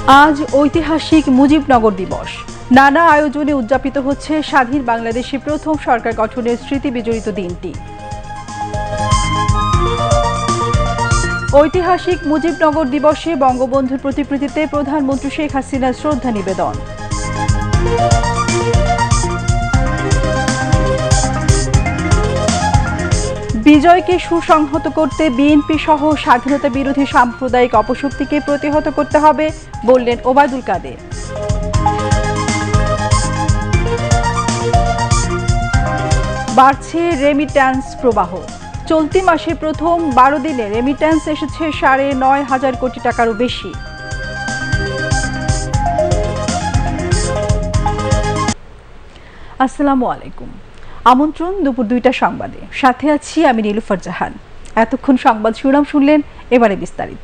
আজ ঐতিহাসিক মুজিবনগর দিবস। নানা আয়োজনে উদযাপিত হচ্ছে স্বাধীন বাংলাদেশের প্রথম সরকার গঠনের স্মৃতি বিজড়িত দিনটি। ঐতিহাসিক মুজিবনগর দিবসে বঙ্গবন্ধুর প্রতিকৃতিতে প্রধানমন্ত্রী শেখ হাসিনার শ্রদ্ধা নিবেদন। বিজয়কে সুসংহত করতে বিএনপি সহ স্বাধীনতা বিরোধী সাম্প্রদায়িক অপশক্তিকে প্রতিহত করতে হবে বললেন ওবায়দুল কাদের। বাড়ছে রেমিট্যান্স প্রবাহ। চলতি মাসে প্রথম 12 দিনে রেমিট্যান্স এসেছে 9,500 কোটি টাকারও বেশি। আসসালামু আলাইকুম। আমন্ত্রণ দুপুর 2টার সংবাদে। সাথে আছি আমি নীলুফার জাহান। এতক্ষণ সংবাদ শিরোনাম শুনলেন, এবারে বিস্তারিত।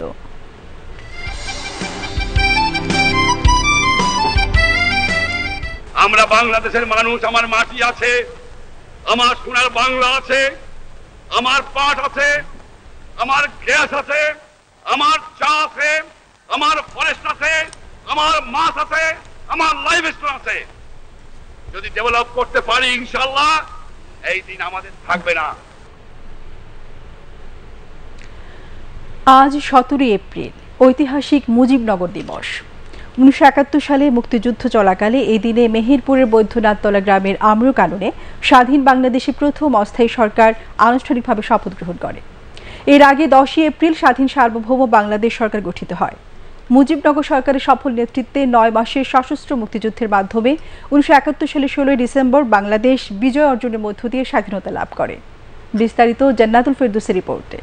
আমরা বাংলাদেশের মানুষ, আমার মাটি আছে, আমার সোনার বাংলা আছে, আমার পাট আছে, আমার গ্যাস আছে, আমার চা আছে, আমার ফরেস্ট আছে, আমার মাছ আছে, আমার লাইভ স্টোর আছে। যদি ডেভেলপ করতে পারি ইনশাআল্লাহ এই দিন আমাদের থাকবে না। আজ 17 এপ্রিল ঐতিহাসিক মুজিবনগর দিবস। 1971 সালে মুক্তিযুদ্ধ চলাকালে এই দিনে মেহেরপুরের বৈদ্যনাথতলা গ্রামের আম্রকাননে স্বাধীন বাংলাদেশের প্রথম অস্থায়ী সরকার আনুষ্ঠানিকভাবে শপথ গ্রহণ করে। এর আগে 10 এপ্রিল স্বাধীন সার্বভৌম বাংলাদেশ সরকার গঠিত হয়। মুজিবনগর সরকারের সফল নেতৃত্বে 9 মাসের সশস্ত্র মুক্তিযুদ্ধের মাধ্যমে 1971 সালের 16 ডিসেম্বর বাংলাদেশ বিজয় অর্জনের মধ্য দিয়ে স্বাধীনতা লাভ করে। বিস্তারিত জান্নাতুল ফেরদৌসের রিপোর্টে।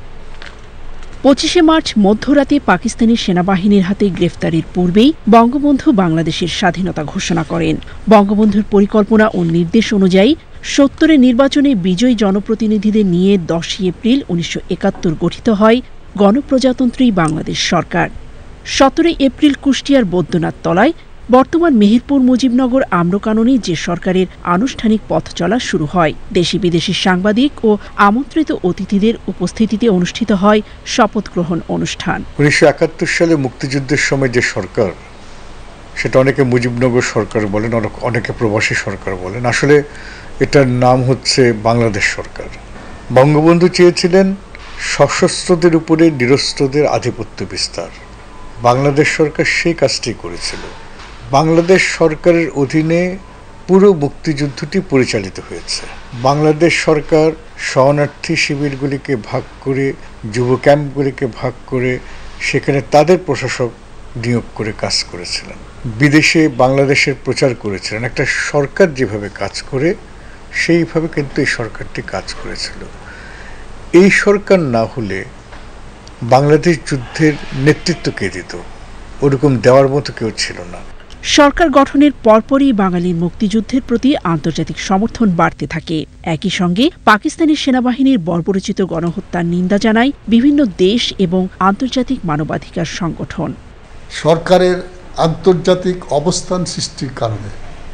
25 মার্চ মধ্যরাতে পাকিস্তানি সেনাবাহিনীর হাতে গ্রেফতারির পূর্বেই বঙ্গবন্ধু বাংলাদেশের স্বাধীনতা ঘোষণা করেন। বঙ্গবন্ধুর পরিকল্পনা ও নির্দেশ অনুযায়ী 70 নির্বাচনে বিজয়ী জনপ্রতিনিধিদের নিয়ে 10 এপ্রিল 1971 গঠিত হয় গণপ্রজাতন্ত্রী বাংলাদেশ সরকার। 17 এপ্রিল কুষ্টিয়ার বৈদ্যনাথতলায় বর্তমান মেহেরপুর মুজিবনগর আম্রকাননে যে সরকারের আনুষ্ঠানিক পথ চলা শুরু হয়। দেশি বিদেশি সাংবাদিক ও আমন্ত্রিত অতিথিদের উপস্থিতিতে অনুষ্ঠিত হয় শপথ গ্রহণ অনুষ্ঠান। 1971 সালে মুক্তিযুদ্ধের সময় যে সরকার, সেটা অনেকে মুজিবনগর সরকার বলেন, অনেকে প্রবাসী সরকার বলেন। আসলে এটার নাম হচ্ছে বাংলাদেশ সরকার। বঙ্গবন্ধু চেয়েছিলেন সশস্ত্রদের উপরে নিরস্ত্রদের আধিপত্য বিস্তার। বাংলাদেশ সরকার সেই কাজটি করেছিল। বাংলাদেশ সরকারের অধীনে পুরো মুক্তিযুদ্ধটি পরিচালিত হয়েছে। বাংলাদেশ সরকার শরণার্থী শিবিরগুলিকে ভাগ করে, যুব ক্যাম্পগুলিকে ভাগ করে সেখানে তাদের প্রশাসক নিয়োগ করে কাজ করেছিলেন। বিদেশে বাংলাদেশের প্রচার করেছিলেন। একটা সরকার যেভাবে কাজ করে সেইভাবে কিন্তু এই সরকারটি কাজ করেছিল। এই সরকার না হলে বাংলাদেশ যুদ্ধের নেতৃত্ব কে দিত? ওরকম দেওয়ার মতো কেউ ছিল না। সরকার গঠনের পরপরই বাঙালির মুক্তিযুদ্ধের প্রতি আন্তর্জাতিক সমর্থন বাড়তে থাকে। একই সঙ্গে পাকিস্তানি সেনাবাহিনীর বর্বরোচিত গণহত্যার নিন্দা জানায় বিভিন্ন দেশ এবং আন্তর্জাতিক মানবাধিকার সংগঠন। সরকারের আন্তর্জাতিক অবস্থান সৃষ্টির কারণে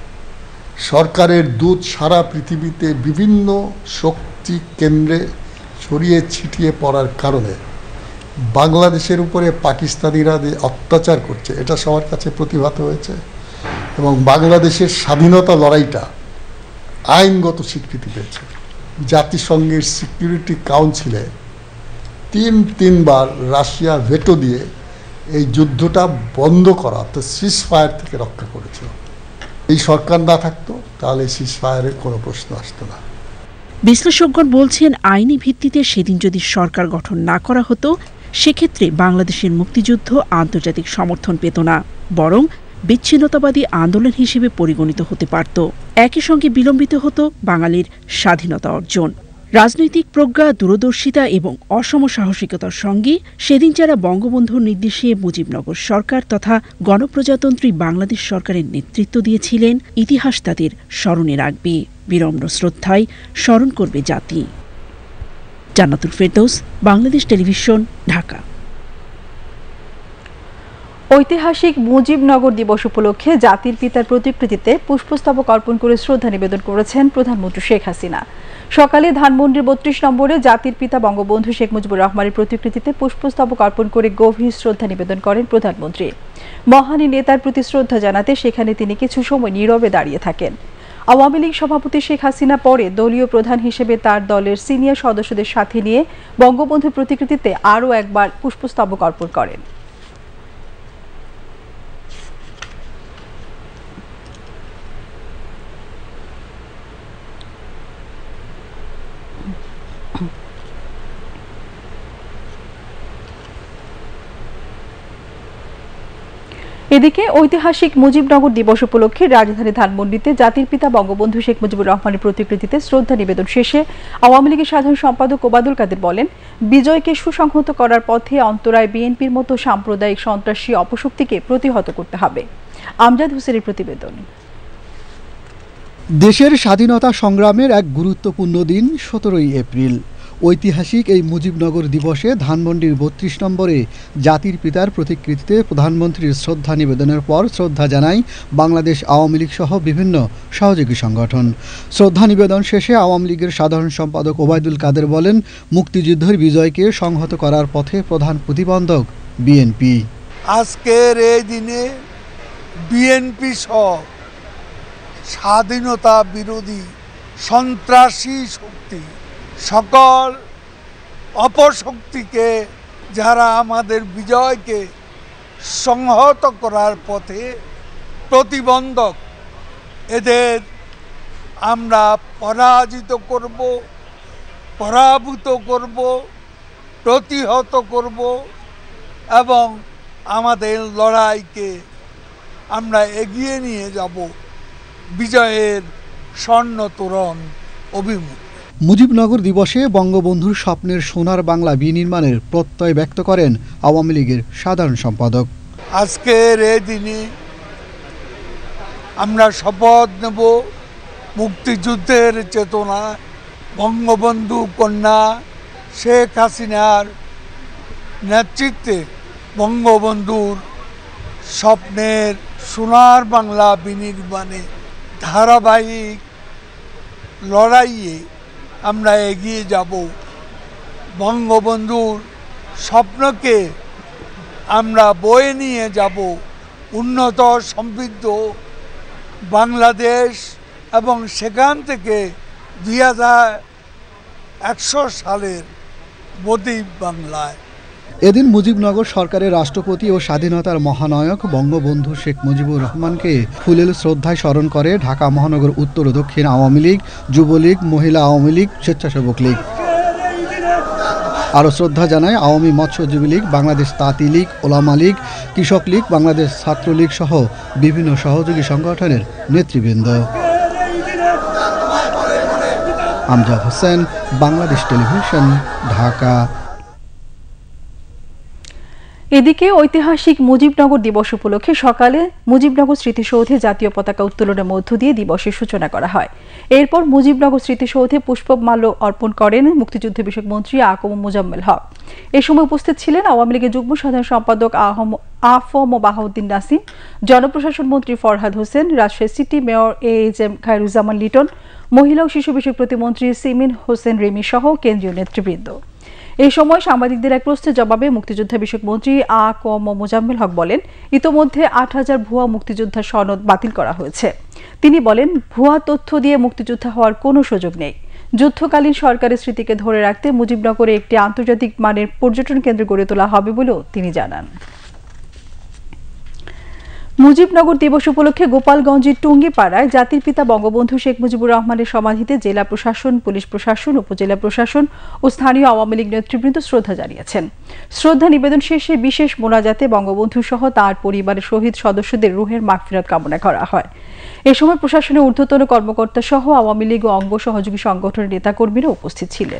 সরকারের দূত সারা পৃথিবীতে বিভিন্ন শক্তি কেন্দ্রে ছড়িয়ে ছিটিয়ে পড়ার কারণে বাংলাদেশের উপরে পাকিস্তানিরা যে অত্যাচার করছে এটা সবার কাছে প্রতিভাত হয়েছে এবং বাংলাদেশের স্বাধীনতা লড়াইটা আইনগত স্বীকৃতি পেয়েছে। জাতিসংঘের সিকিউরিটি কাউন্সিলে তিনবার রাশিয়া ভেটো দিয়ে এই যুদ্ধটা বন্ধ করা, তো সিজ ফায়ার থেকে রক্ষা করেছিল। এই সরকার না থাকতো তাহলে সিজ ফায়ারের কোনো প্রশ্ন আসতো না। বিশ্লেষকগণ বলছেন, আইনি ভিত্তিতে সেদিন যদি সরকার গঠন না করা হতো সেক্ষেত্রে বাংলাদেশের মুক্তিযুদ্ধ আন্তর্জাতিক সমর্থন পেত না, বরং বিচ্ছিন্নতাবাদী আন্দোলন হিসেবে পরিগণিত হতে পারত। একই সঙ্গে বিলম্বিত হতো বাঙালির স্বাধীনতা অর্জন। রাজনৈতিক প্রজ্ঞা, দূরদর্শিতা এবং অসম সাহসিকতার সঙ্গে সেদিন যারা বঙ্গবন্ধুর নির্দেশে মুজিবনগর সরকার তথা গণপ্রজাতন্ত্রী বাংলাদেশ সরকারের নেতৃত্ব দিয়েছিলেন, ইতিহাস তাদের স্মরণে রাখবে, বিনম্র শ্রদ্ধায় স্মরণ করবে জাতি। জান্নাতুল ফেরদৌস, বাংলাদেশ টেলিভিশন, ঢাকা। ঐতিহাসিক মুজিবনগর দিবস উপলক্ষে জাতির পিতার প্রতিকৃতিতে পুষ্পস্তবক অর্পণ করে শ্রদ্ধা নিবেদন করেছেন প্রধানমন্ত্রী শেখ হাসিনা। সকালে ধানমন্ডির ৩২ নম্বরে জাতির পিতা বঙ্গবন্ধু শেখ মুজিবুর রহমানের প্রতিকৃতিতে পুষ্পস্তবক অর্পণ করে গভীর শ্রদ্ধা নিবেদন করেন প্রধানমন্ত্রী। মহান নেতার প্রতি শ্রদ্ধা জানাতে সেখানে তিনি কিছু সময় নীরবে দাঁড়িয়ে থাকেন। আওয়ামী লীগ সভাপতি শেখ হাসিনা পরে দলীয় প্রধান হিসেবে তার দলের সিনিয়র সদস্যদের সাথে নিয়ে বঙ্গবন্ধুর প্রতিকৃতিতে আরও একবার পুষ্পস্তবক অর্পণ করেন। এদিকে ঐতিহাসিক মুজিবনগর দিবস উপলক্ষে রাজধানী ধানমন্ডিতে জাতির পিতা বঙ্গবন্ধু শেখ মুজিবুর রহমানের প্রতিকৃতিতে শ্রদ্ধা নিবেদন শেষে আওয়ামী লীগের সাধারণ সম্পাদক ওবায়দুল কাদের বলেন, বিজয়কে সুসংহত করার পথে অন্তরায় বিএনপির মতো সাম্প্রদায়িক সন্ত্রাসী অপশক্তিকে প্রতিহত করতে হবে। আমজাদ হোসেনের প্রতিবেদন। দেশের স্বাধীনতা সংগ্রামের এক গুরুত্বপূর্ণ দিন ১৭ই এপ্রিল। ঐতিহাসিক এই মুজিবনগর দিবসে ধানমন্ডির ৩২ নম্বরে জাতির পিতার প্রতিকৃতিতে প্রধানমন্ত্রীর শ্রদ্ধা নিবেদনের পর শ্রদ্ধা জানায় বাংলাদেশ আওয়ামী লীগ সহ বিভিন্ন সহযোগী সংগঠন। শ্রদ্ধা নিবেদন শেষে আওয়ামী লীগের সাধারণ সম্পাদক ওবায়দুল কাদের বলেন, মুক্তিযুদ্ধের বিজয়কে সংহত করার পথে প্রধান প্রতিবন্ধক বিএনপি। আজকের এই দিনে বিএনপি সহ স্বাধীনতা বিরোধী সন্ত্রাসী শক্তি, সকল অপশক্তিকে, যারা আমাদের বিজয়কে সংহত করার পথে প্রতিবন্ধক, এদের আমরা পরাজিত করব, পরাভূত করব, প্রতিহত করব এবং আমাদের লড়াইকে আমরা এগিয়ে নিয়ে যাব বিজয়ের স্বর্ণ তোরণ অভিমুখে। মুজিবনগর দিবসে বঙ্গবন্ধুর স্বপ্নের সোনার বাংলা বিনির্মাণের প্রত্যয় ব্যক্ত করেন আওয়ামী লীগের সাধারণ সম্পাদক। আজকের এই দিনে আমরা শপথ নেব মুক্তিযুদ্ধের চেতনা, বঙ্গবন্ধু কন্যা শেখ হাসিনার নেতৃত্বে বঙ্গবন্ধুর স্বপ্নের সোনার বাংলা বিনির্মাণে ধারাবাহিক লড়াইয়ে আমরা এগিয়ে যাব। বঙ্গবন্ধুর স্বপ্নকে আমরা বয়ে নিয়ে যাব উন্নত সমৃদ্ধ বাংলাদেশ এবং সেখান থেকে 2100 সালের বদ্বীপ বাংলায়। এদিন মুজিবনগর সরকারের রাষ্ট্রপতি ও স্বাধীনতার মহানায়ক বঙ্গবন্ধু শেখ মুজিবুর রহমানকে ফুলেল শ্রদ্ধায় স্মরণ করে ঢাকা মহানগর উত্তর ও দক্ষিণ আওয়ামী লীগ, যুবলীগ, মহিলা আওয়ামী লীগ, স্বেচ্ছাসেবক লীগ। আরও শ্রদ্ধা জানায় আওয়ামী মৎস্যজীবী লীগ, বাংলাদেশ তাঁতি লীগ, ওলামা লীগ, কৃষক লীগ, বাংলাদেশ ছাত্রলীগ সহ বিভিন্ন সহযোগী সংগঠনের নেতৃবৃন্দ। আমজাদ হোসেন, বাংলাদেশ টেলিভিশন, ঢাকা। এদিকে ঐতিহাসিক মুজিবনগর দিবস উপলক্ষে সকালে মুজিবনগর স্মৃতিসৌধে জাতীয় পতাকা উত্তোলনের মধ্য দিয়ে দিবসের সূচনা করা হয়। এরপর মুজিবনগর স্মৃতিসৌধে পুষ্পমাল্য অর্পণ করেন মুক্তিযুদ্ধ বিষয়ক মন্ত্রী আ.ক.ম মোজাম্মেল হক। এ সময় উপস্থিত ছিলেন আওয়ামী লীগের যুগ্ম সাধারণ সম্পাদক আ.ফ.ম বাহাউদ্দিন নাসিম, জনপ্রশাসন মন্ত্রী Farhad Hossain, Rajshahi city mayor A H M Khairuzzaman Liton, মহিলা ও শিশু বিষয়ক প্রতিমন্ত্রী সিমিন হোসেন রিমি সহ কেন্দ্রীয় নেতৃবৃন্দ। এই সময় সাংবাদিকদের এক প্রশ্নের জবাবে মুক্তিযোদ্ধা বিষয়ক মন্ত্রী আ.ক.ম মোজাম্মেল হক বলেন, ইতোমধ্যে 8000 ভুয়া মুক্তিযোদ্ধার সনদ বাতিল করা হয়েছে। তিনি বলেন, ভুয়া তথ্য দিয়ে মুক্তিযোদ্ধা হওয়ার কোনো সুযোগ নেই। যুদ্ধকালীন সরকারের স্মৃতিকে ধরে রাখতে মুজিবনগরে একটি আন্তর্জাতিক মানের পর্যটন কেন্দ্র গড়ে তোলা হবে বলেও তিনি জানান। মুজিবনগর দিবস উপলক্ষে গোপালগঞ্জের টুঙ্গিপাড়ায় জাতির পিতা বঙ্গবন্ধু শেখ মুজিবুর রহমানের সমাধিতে জেলা প্রশাসন, পুলিশ প্রশাসন, উপজেলা প্রশাসন ও স্থানীয় আওয়ামী লীগ নেতৃবৃন্দ শ্রদ্ধা জানিয়েছেন। শ্রদ্ধা নিবেদন শেষে বিশেষ মোনাজাতে বঙ্গবন্ধু সহ তাঁর পরিবারের শহীদ সদস্যদের রুহের মাগফিরাত কামনা করা হয়। এ সময় প্রশাসনের ঊর্ধ্বতন কর্মকর্তা সহ আওয়ামী লীগ ও অঙ্গ সহযোগী সংগঠনের নেতাকর্মীরা উপস্থিত ছিলেন।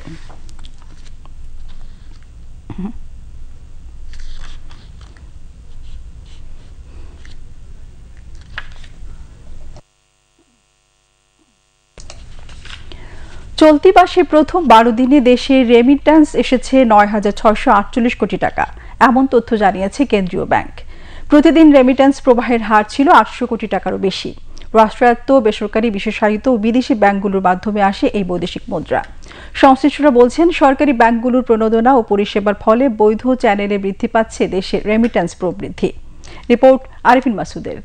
চলতি মাসে প্রথম 12 দিনে দেশে রেমিট্যান্স এসেছে 9,648 কোটি টাকা, এমন তথ্য জানিয়েছে কেন্দ্রীয় ব্যাংক। প্রতিদিন রেমিট্যান্স প্রবাহের হার ছিল 800 কোটি টাকারও বেশি। রাষ্ট্রায়ত্ত, বেসরকারি, বিশেষায়িত ও বিদেশি ব্যাংকগুলোর মাধ্যমে আসে এই বৈদেশিক মুদ্রা। সংশ্লিষ্টরা বলছেন, সরকারি ব্যাংকগুলোর প্রণোদনা ও পরিষেবার ফলে বৈধ চ্যানেলে বৃদ্ধি পাচ্ছে দেশের রেমিট্যান্স প্রবৃদ্ধি। রিপোর্ট আরিফিন মাসুদের।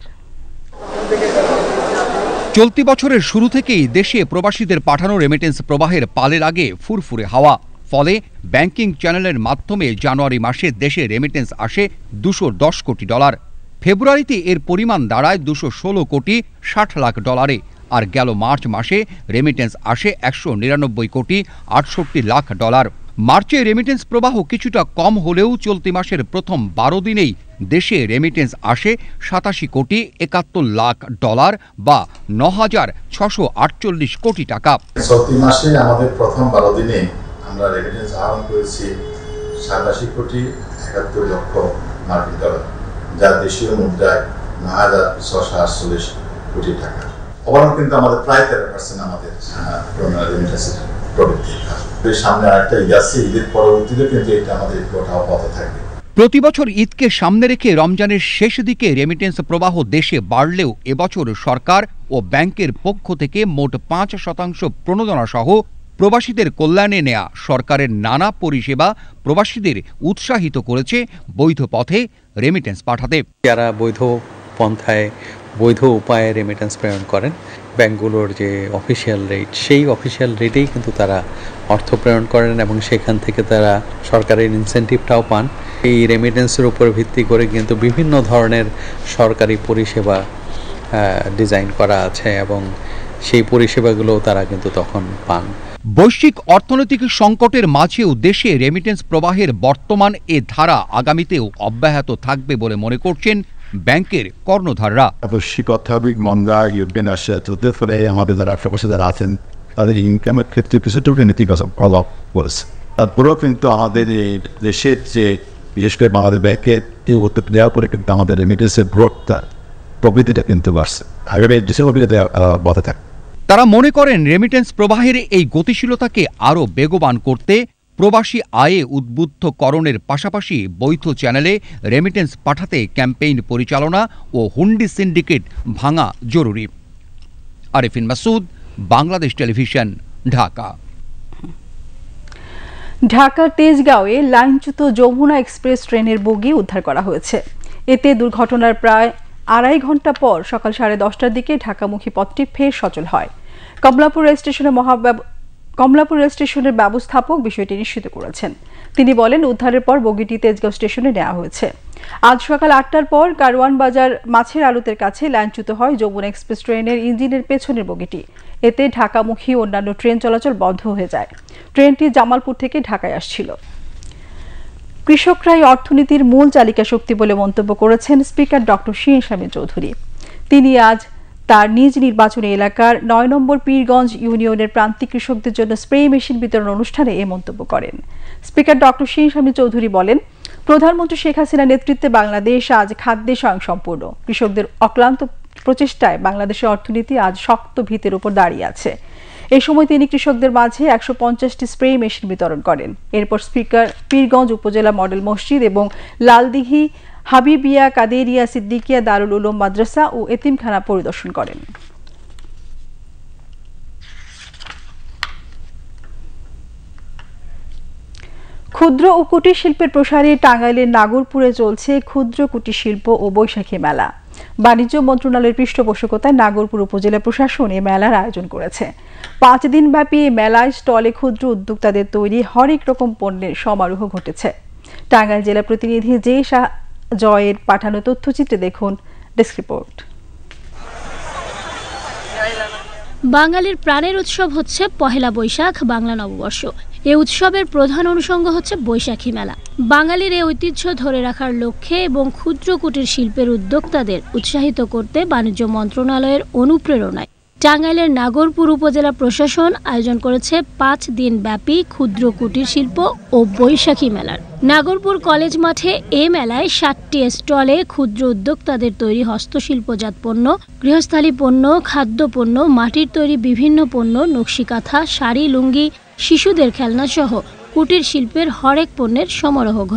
চলতি বছরের শুরু থেকেই দেশে প্রবাসীদের পাঠানো রেমিটেন্স প্রবাহের পালের আগে ফুরফুরে হাওয়া। ফলে ব্যাংকিং চ্যানেলের মাধ্যমে জানুয়ারি মাসে দেশে রেমিটেন্স আসে $210 কোটি। ফেব্রুয়ারিতে এর পরিমাণ দাঁড়ায় $216 কোটি 60 লাখ। আর গেল মার্চ মাসে রেমিটেন্স আসে $199 কোটি 68 লাখ। মার্চে রেমিটেন্স প্রবাহ কিছুটা কম হলেও চলতি মাসের প্রথম 12 দিনেই দেশে রেমিটেন্স আসে $87 কোটি 71 লাখ বা 9,648 কোটি টাকা। চলতি মাসে আমাদের প্রথম 12 দিনে আমরা রেমিটেন্স আহরণ করেছি $87 কোটি 71 লক্ষ মার্কিন ডলার, যা দেশীয় মুদ্রায় 9,648 কোটি টাকা। ওভারঅল কিন্তু আমাদের প্রায় 13% আমাদের রেমিটেন্সের প্রবৃদ্ধি। সামনে আরেকটা ঈদ আসছে, ঈদের পরবর্তীতে কিন্তু এটা আমাদের ফ্লোটা অব্যাহত থাকবে। প্রতি বছর ঈদকে সামনে রেখে রমজানের শেষ দিকে রেমিটেন্স প্রবাহ দেশে বাড়লেও এবছর সরকার ও ব্যাংকের পক্ষ থেকে মোট 5% প্রণোদনা সহ প্রবাসীদের কল্যাণে নেয়া সরকারের নানা পরিষেবা প্রবাসীদের উৎসাহিত করেছে বৈধ পথে রেমিটেন্স পাঠাতে। যারা বৈধ পন্থায় বৈধ উপায়ে রেমিটেন্স প্রেরণ করেন, ব্যাংকগুলোর যে অফিসিয়াল রেট, সেই অফিসিয়াল রেটেই কিন্তু তারা অর্থ প্রেরণ করেন এবং সেখান থেকে তারা সরকারের ইনসেন্টিভটাও পান। এই রেমিটেন্সের উপর ভিত্তি করে কিন্তু বিভিন্ন ধরনের সরকারি পরিষেবা ডিজাইন করা আছে এবং সেই পরিষেবাগুলোও তারা কিন্তু তখন পান। বৈশ্বিক অর্থনৈতিক সংকটের মাঝেও দেশে রেমিটেন্স প্রবাহের বর্তমান এ ধারা আগামীতেও অব্যাহত থাকবে বলে মনে করছেন ব্যাংকের কর্ণধাররা। অর্থনৈতিক মন্দা ইউরোপিয়ান রাশিয়া চলতে ফলে আমাদের যারা প্রবাসী যারা আছেন তাদের ইনকামের ক্ষেত্রে কিছুটা নেতিবাচক প্রভাব পড়েছে। তারপরেও কিন্তু আমাদের এই দেশের যে বিশেষ করে বাংলাদেশ ব্যাংকের উত্তর দেওয়ার পরে কিন্তু আমাদের রেমিটেন্সের গ্রোথটা প্রবৃদ্ধিটা কিন্তু বাড়ছে। আগামী দেশের প্রবৃদ্ধি বজায় থাকে। তারা মনে করেন রেমিটেন্স প্রবাহের এই গতিশীলতাকে আরও বেগবান করতে প্রবাসী আয়ে উদ্বুদ্ধকরণের পাশাপাশি বৈধ চ্যানেলে রেমিটেন্স পাঠাতে ক্যাম্পেইন পরিচালনা ও হুন্ডি সিন্ডিকেট ভাঙা জরুরি। আরিফিন মাসুদ, বাংলাদেশ টেলিভিশন, ঢাকা। ঢাকার তেজগাঁওয়ে লাইনচ্যুত যমুনা এক্সপ্রেস ট্রেনের বগি উদ্ধার করা হয়েছে। এতে দুর্ঘটনার প্রায় 2.5 ঘন্টা পর সকাল 10:30টার দিকে ঢাকামুখী পথটি ফের সচল হয়। কমলাপুর রেল স্টেশনের ব্যবস্থাপক বিষয়টি নিশ্চিত করেছেন। তিনি বলেন, উদ্ধারের পর বগিটি তেজগাঁও স্টেশনে নেওয়া হয়েছে। আজ সকাল 8টার পর কারওয়ান বাজার মাছের আড়তের কাছে লাইনচ্যুত হয় যমুনা এক্সপ্রেস ট্রেনের ইঞ্জিনের পেছনের বগিটি। এতে ঢাকামুখী অন্যান্য ট্রেন চলাচল বন্ধ হয়ে যায়। ট্রেনটি জামালপুর থেকে ঢাকায় আসছিল। কৃষকরাই অর্থনীতির মূল চালিকা শক্তি বলে মন্তব্য করেছেন স্পিকার ডক্টর শিরিন শারমিন চৌধুরী। তিনি আজ তার নিজ নির্বাচনী এলাকার 9 নম্বর পীরগঞ্জ ইউনিয়নের প্রান্তিক কৃষকদের জন্য স্প্রে মেশিন বিতরণ অনুষ্ঠানে এ মন্তব্য করেন। স্পিকার ডক্টর শিরিন শারমিন চৌধুরী বলেন, প্রধানমন্ত্রী শেখ হাসিনার নেতৃত্বে বাংলাদেশ আজ খাদ্যে স্বয়ংসম্পূর্ণ। কৃষকদের অক্লান্ত প্রচেষ্টায় বাংলাদেশের অর্থনীতি আজ শক্ত ভিতের উপর দাঁড়িয়ে আছে। এই সময় তিনি কৃষকদের মাঝে 150টি স্প্রে মেশিন বিতরণ করেন। এরপর স্পিকার পীরগঞ্জ উপজেলা মডেল মসজিদ এবং লালদিঘি হাবিবিয়া কাদেরিয়া সিদ্দিকিয়া দারুল উলুম মাদ্রাসা ও এতিমখানা পরিদর্শন করেন। ক্ষুদ্র ও কুটির শিল্পের প্রসারে টাঙ্গাইলের নাগরপুরে চলছে ক্ষুদ্র কুটির শিল্প ও বৈশাখী মেলা। বাণিজ্য মন্ত্রণালয়ের পৃষ্ঠপোষকতায় নাগরপুর উপজেলা প্রশাসন এই মেলার আয়োজন করেছে। 5 দিনব্যাপী এই মেলায় স্টলে ক্ষুদ্র উদ্যোক্তাদের তৈরি হরেক রকম পণ্যের সমারোহ ঘটেছে। টাঙ্গাইল জেলা প্রতিনিধি জে শাহ জয়ের পাঠানো তথ্যচিত্রে দেখুন ডেস্ক রিপোর্ট। বাঙালির প্রাণের উৎসব হচ্ছে পহেলা বৈশাখ, বাংলা নববর্ষ। এই উৎসবের প্রধান অনুষঙ্গ হচ্ছে বৈশাখী মেলা। বাঙালির এই ঐতিহ্য ধরে রাখার লক্ষ্যে এবং ক্ষুদ্র কুটির শিল্পের উদ্যোক্তাদের উৎসাহিত করতে বাণিজ্য মন্ত্রণালয়ের অনুপ্রেরণায় টাঙ্গাইলের নাগরপুর উপজেলা প্রশাসন আয়োজন করেছে 5 দিন ব্যাপী ক্ষুদ্র কুটির শিল্প ও বৈশাখী মেলার। নাগরপুর কলেজ মাঠে এই মেলায় 60টি স্টলে ক্ষুদ্র উদ্যোক্তাদের তৈরি হস্তশিল্পজাত পণ্য, গৃহস্থালী পণ্য, খাদ্যপণ্য, মাটির তৈরি বিভিন্ন পণ্য, নকশি কাঁথা, শাড়ি, লুঙ্গি, শিশুদের খেলনা সহ কুটির শিল্পের হরেক পণ্যের সমারোহ ঘটে।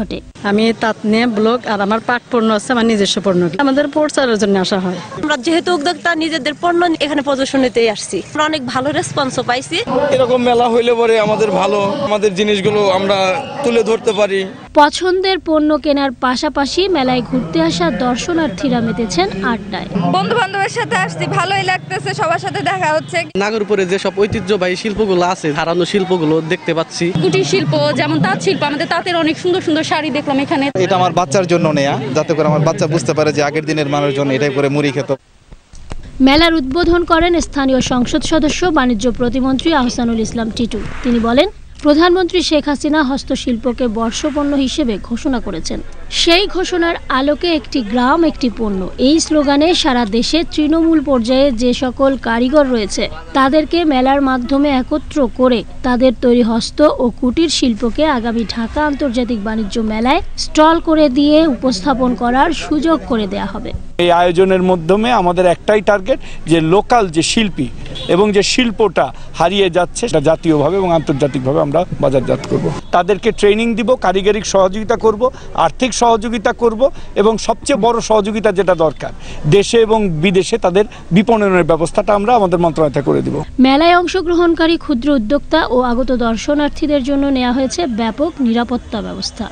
আমি তাঁত নিয়ে ব্লগ আর আমার পাট পণ্য আছে, আমার নিজস্ব পণ্য আমাদের প্রচারের জন্য আসা হয়। আমরা যেহেতু উদ্যোক্তা নিজেদের পণ্য এখানে প্রদর্শনীতেই আসছি, আমরা অনেক ভালো রেসপন্সও পাইছি। এরকম মেলা হইলে পরে আমাদের ভালো, আমাদের জিনিসগুলো আমরা তুলে ধরতে পারি। পছন্দের পণ্য কেনার পাশাপাশি মেলায় ঘুরতে আসা দর্শনার্থীরা মেতেছেন আড্ডায়। বন্ধু বান্ধবের সাথে আসছি, ভালোই লাগতেছে, সবার সাথে দেখা হচ্ছে। নাগরপুরে যেসব ঐতিহ্যবাহী শিল্পগুলো আছে, হারানো শিল্পগুলো দেখতে পাচ্ছি। কুটির শিল্প যেমন তাঁত শিল্প, আমাদের তাঁতের অনেক সুন্দর সুন্দর শাড়ি দেখলাম এখানে। এটা আমার বাচ্চার জন্য নেয়া, যাতে করে আমার বাচ্চা বুঝতে পারে যে আগের দিনের মানুষজন এটাই করে মুড়ি খেত। মেলার উদ্বোধন করেন স্থানীয় সংসদ সদস্য বাণিজ্য প্রতিমন্ত্রী আহসানুল ইসলাম টিটু। তিনি বলেন, প্রধানমন্ত্রী শেখ হাসিনা হস্তশিল্পকে বর্ষপণ্য হিসেবে ঘোষণা করেছেন। সেই ঘোষণার আলোকে একটি গ্রাম একটি পণ্য, এই স্লোগানে সারা দেশে তৃণমূল পর্যায়ে যে সকল কারিগর রয়েছে তাদেরকে মেলার মাধ্যমে একত্র করে তাদের তৈরি হস্ত ও কুটির শিল্পকে আগামী ঢাকা আন্তর্জাতিক বাণিজ্য মেলায় স্টল করে দিয়ে উপস্থাপন করার সুযোগ করে দেয়া হবে। এই আয়োজনের মাধ্যমে আমাদের একটাই টার্গেট, যে লোকাল যে শিল্পী এবং যে শিল্পটা হারিয়ে যাচ্ছে সেটা জাতীয়ভাবে এবং আন্তর্জাতিকভাবে আমরা বাজারজাত করব। তাদেরকে ট্রেনিং দিব, কারিগরিক সহযোগিতা করব, আর্থিক সহযোগিতা করব এবং সবচেয়ে বড় সহযোগিতা যেটা দরকার, দেশে এবং বিদেশে তাদের বিপণনের ব্যবস্থাটা আমরা আমাদের মন্ত্রণালয় থেকে করে দিব। মেলায় অংশগ্রহণকারী ক্ষুদ্র উদ্যোক্তা ও আগত দর্শনার্থীদের জন্য নেওয়া হয়েছে ব্যাপক নিরাপত্তা ব্যবস্থা।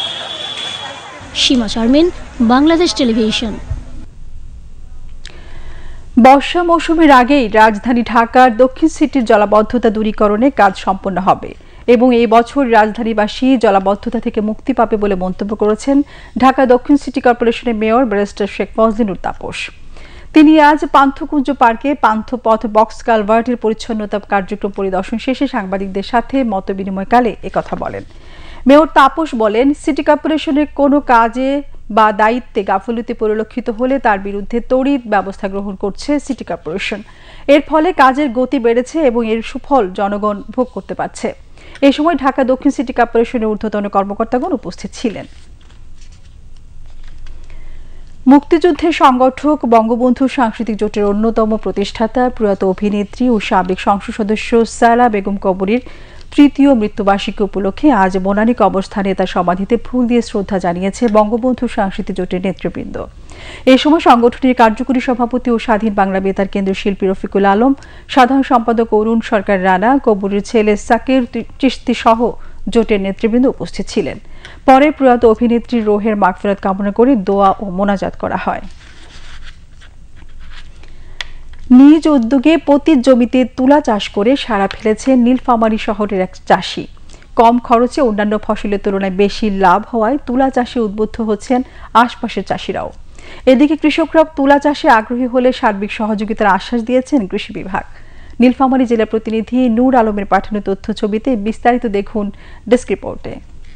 সীমা শারমিন, বাংলাদেশ টেলিভিশন। বর্ষা মৌসুমের আগেই রাজধানী ঢাকার দক্ষিণ সিটির জলাবদ্ধতা দূরীকরণে কাজ সম্পন্ন হবে এবং এই বছর রাজধানীবাসী জলাবদ্ধতা থেকে মুক্তি পাবে বলে মন্তব্য করেছেন ঢাকা দক্ষিণ সিটি কর্পোরেশনের মেয়র ব্যারিস্টার শেখ ফজলিনুর তাপস। তিনি আজ পান্থকুঞ্জ পার্কে পান্থপথ বক্স কালভার্টের পরিচ্ছন্নতা কার্যক্রম পরিদর্শন শেষে সাংবাদিকদের সাথে মতবিনিময়কালে একথা বলেন। মেয়র তাপস বলেন, সিটি কর্পোরেশনের কোনো কাজে বা দায়িত্বে গাফিলতি পরিলক্ষিত হলে তার বিরুদ্ধে তড়িৎ ব্যবস্থা গ্রহণ করছে সিটি কর্পোরেশন। এর ফলে কাজের গতি বেড়েছে এবং এর সুফল জনগণ ভোগ করতে পারছে। এই সময় ঢাকা দক্ষিণ সিটি কর্পোরেশনের ঊর্ধ্বতন কর্মকর্তাগণ উপস্থিত ছিলেন। মুক্তিযুদ্ধের সংগঠক বঙ্গবন্ধু সাংস্কৃতিক জোটের অন্যতম প্রতিষ্ঠাতা প্রয়াত অভিনেত্রী ও সাবেক সংসদ সদস্য সারা বেগম কবরীর তৃতীয় মৃত্যুবার্ষিকী উপলক্ষে আজ বনানী কবরস্থানে তার সমাধিতে ফুল দিয়ে শ্রদ্ধা জানিয়েছে বঙ্গবন্ধু সাংস্কৃতিক জোটের নেতৃবৃন্দ। এই সময় সংগঠনের কার্যকরী সভাপতি ও স্বাধীন বাংলা বেতার কেন্দ্রের শিল্পী রফিকুল আলম, সাধারণ সম্পাদক অরুণ সরকার রানা, কবরীর ছেলে সাকির চিশতি সহ জোটের নেতৃবৃন্দ উপস্থিত ছিলেন। পরে প্রয়াত অভিনেত্রীর রোহের মাগফিরাত কামনা করে দোয়া ও মোনাজাত করা হয়। নিজ উদ্যোগে পতিত জমিতে তুলা চাষ করে সারা ফেলেছে নীলফামারী শহরের এক চাষি। কম খরচে অন্যান্য ফসলের তুলনায় বেশি লাভ হওয়ায় তুলা চাষে উদ্বুদ্ধ হচ্ছেন আশপাশের চাষিরাও। এদিকে কৃষকরা তুলা চাষে আগ্রহী হলে সার্বিক সহযোগিতার আশ্বাস দিয়েছেন কৃষি বিভাগ। নীলফামারী জেলা প্রতিনিধি নূর আলমের পাঠানো তথ্য ছবিতে বিস্তারিত দেখুন ডেস্ক রিপোর্টে।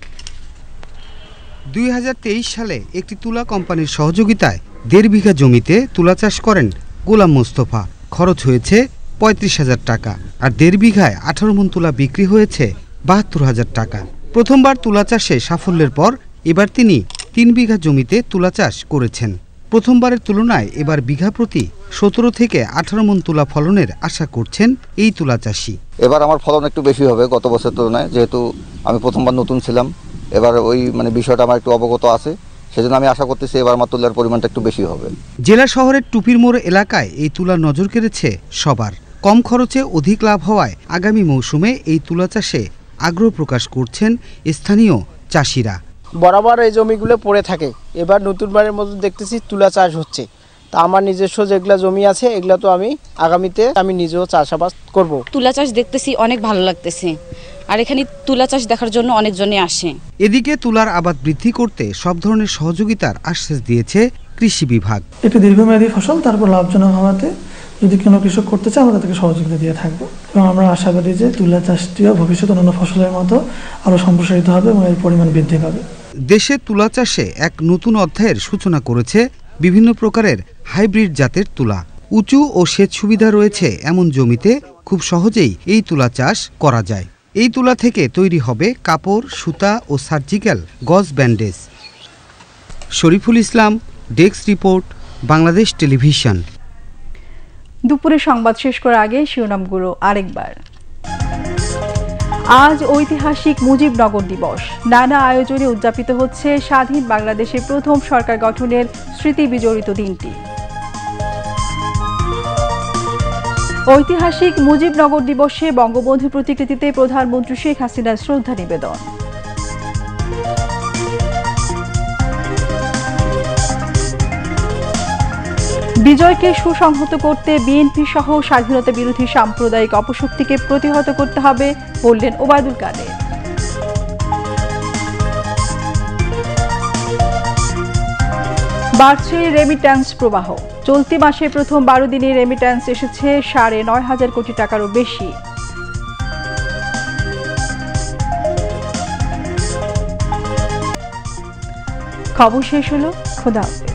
2023 সালে একটি তুলা কোম্পানির সহযোগিতায় 1.5 বিঘা জমিতে তুলা চাষ করেন গোলাম মোস্তফা। খরচ হয়েছে 35,000 টাকা আর 1.5 বিঘায় 18 মণ তুলা বিক্রি হয়েছে 72,000 টাকা। প্রথমবার তুলা চাষে সাফল্যের পর এবার তিনি 3 বিঘা জমিতে তুলা চাষ করেছেন। প্রথমবারের তুলনায় এবার বিঘা প্রতি 17 থেকে 18 মণ তুলা ফলনের আশা করছেন এই তুলা চাষি। এবার আমার ফলন একটু বেশি হবে গত বছরের তুলনায়, যেহেতু আমি প্রথমবার নতুন ছিলাম। এবার ওই বিষয়টা আমার একটু অবগত আছে, সেজন্য আমি আশা করতেছি এবার আমার তুলার পরিমাণটা একটু বেশি হবে। জেলা শহরের টুপির মোড় এলাকায় এই তুলা নজর কেড়েছে সবার। কম খরচে অধিক লাভ হওয়ায় আগামী মৌসুমে এই তুলা চাষে আগ্রহ প্রকাশ করছেন স্থানীয় চাষিরা। বরাবর এই জমিগুলো পড়ে থাকে, এবার নতুনবারের মতো দেখতেছি তুলা চাষ হচ্ছে। তা আমার নিজস্ব যেগুলা জমি আছে এগুলা তো আমি আগামীতে নিজেও চাষাবাদ করব। তুলা চাষ দেখতেছি অনেক ভালো লাগতেছে, আর এখানে তুলা চাষ দেখার জন্য অনেকজনই আসে। এদিকে তুলার আবাদ বৃদ্ধি করতে সব ধরনের সহযোগিতার আশ্বাস দিয়েছে কৃষি বিভাগ। একটি দীর্ঘমেয়াদী ফসল, তারপর লাভজনক হওয়াতে যদি কোনো কৃষক করতে চায় আমরা তাদেরকে সহযোগিতা দিয়ে থাকবো এবং আমরা আশাবাদী যে তুলা চাষটিও ভবিষ্যতে অন্যান্য ফসলের মতো আরও সম্প্রসারিত হবে এবং এর পরিমাণ বৃদ্ধি পাবে। দেশে তুলা চাষে এক নতুন অধ্যায়ের সূচনা করেছে বিভিন্ন প্রকারের হাইব্রিড জাতের তুলা। উঁচু ও সেচ সুবিধা রয়েছে এমন জমিতে খুব সহজেই এই তুলা চাষ করা যায়। এই তুলা থেকে তৈরি হবে কাপড়, সুতা ও surgical gauze bandage. Shariful Islam, desk report, Bangladesh television. দুপুরে সংবাদ শেষ করার আগে শিরোনামগুলো আরেকবার। আজ ঐতিহাসিক মুজিবনগর দিবস। নানা আয়োজনে উদযাপিত হচ্ছে স্বাধীন বাংলাদেশের প্রথম সরকার গঠনের স্মৃতি বিজড়িত দিনটি। ঐতিহাসিক মুজিবনগর দিবসে বঙ্গবন্ধু প্রতিকৃতিতে প্রধানমন্ত্রী শেখ হাসিনার শ্রদ্ধা নিবেদন। বিজয়কে সুসংহত করতে বিএনপি সহ স্বাধীনতা বিরোধী সাম্প্রদায়িক অপশক্তিকে প্রতিহত করতে হবে বললেন ওবায়দুল কাদের। বাড়ছে রেমিট্যান্স প্রবাহ। চলতি মাসে প্রথম 12 দিনে রেমিট্যান্স এসেছে 9.5 কোটি টাকারও বেশি। খবর শেষ হলো। খোদা হাফেজ।